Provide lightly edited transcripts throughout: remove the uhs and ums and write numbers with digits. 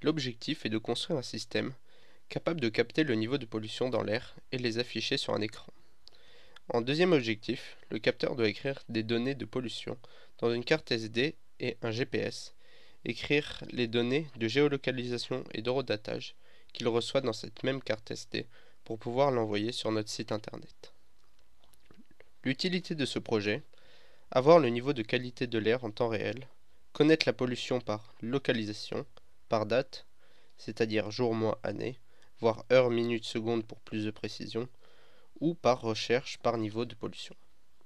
L'objectif est de construire un système capable de capter le niveau de pollution dans l'air et les afficher sur un écran. En deuxième objectif, le capteur doit écrire des données de pollution dans une carte SD et un GPS, écrire les données de géolocalisation et d'horodatage qu'il reçoit dans cette même carte SD pour pouvoir l'envoyer sur notre site internet. L'utilité de ce projet: avoir le niveau de qualité de l'air en temps réel, connaître la pollution par localisation, par date, c'est-à-dire jour, mois, année, voire heure, minute, seconde pour plus de précision, ou par recherche par niveau de pollution.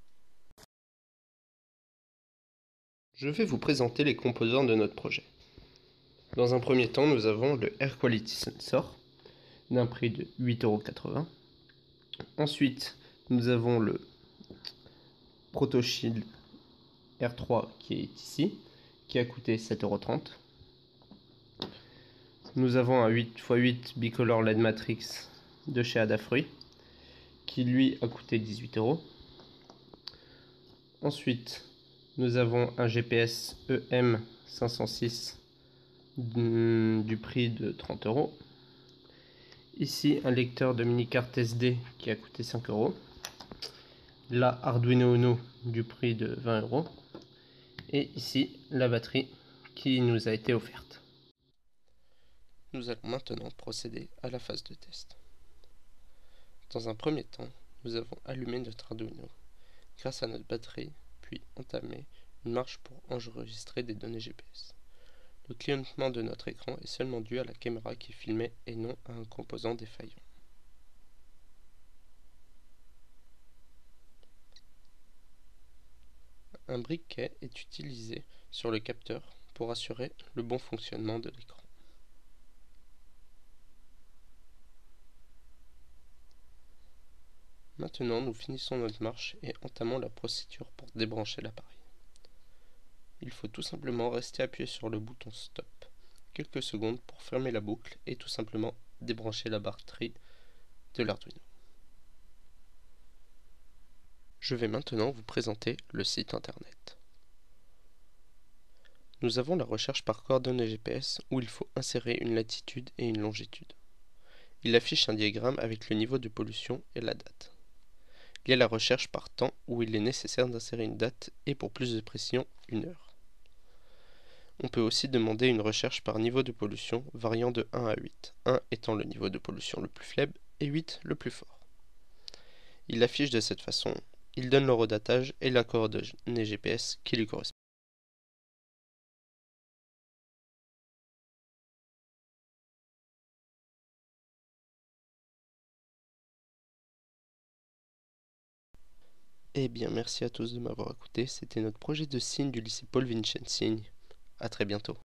Je vais vous présenter les composants de notre projet. Dans un premier temps, nous avons le Air Quality Sensor d'un prix de 8,80 €. Ensuite, nous avons le ProtoShield R3 qui est ici, qui a coûté 7,30 €. Nous avons un 8x8 Bicolor LED Matrix de chez Adafruit, qui lui a coûté 18 €. Ensuite, nous avons un GPS EM506 du prix de 30 €. Ici, un lecteur de mini-carte SD qui a coûté 5 €. Là, Arduino Uno du prix de 20 €. Et ici, la batterie qui nous a été offerte. Nous allons maintenant procéder à la phase de test. Dans un premier temps, nous avons allumé notre Arduino grâce à notre batterie, puis entamé une marche pour enregistrer des données GPS. Le clignotement de notre écran est seulement dû à la caméra qui filmait et non à un composant défaillant. Un briquet est utilisé sur le capteur pour assurer le bon fonctionnement de l'écran. Maintenant, nous finissons notre marche et entamons la procédure pour débrancher l'appareil. Il faut tout simplement rester appuyé sur le bouton Stop quelques secondes pour fermer la boucle et tout simplement débrancher la batterie de l'Arduino. Je vais maintenant vous présenter le site internet. Nous avons la recherche par coordonnées GPS où il faut insérer une latitude et une longitude. Il affiche un diagramme avec le niveau de pollution et la date. Il y a la recherche par temps où il est nécessaire d'insérer une date et pour plus de précision, une heure. On peut aussi demander une recherche par niveau de pollution variant de 1 à 8, 1 étant le niveau de pollution le plus faible et 8 le plus fort. Il affiche de cette façon, il donne l'horodatage et la coordonnée GPS qui lui correspond. Eh bien, merci à tous de m'avoir écouté. C'était notre projet de signe du lycée Paul Vincenzi. À très bientôt.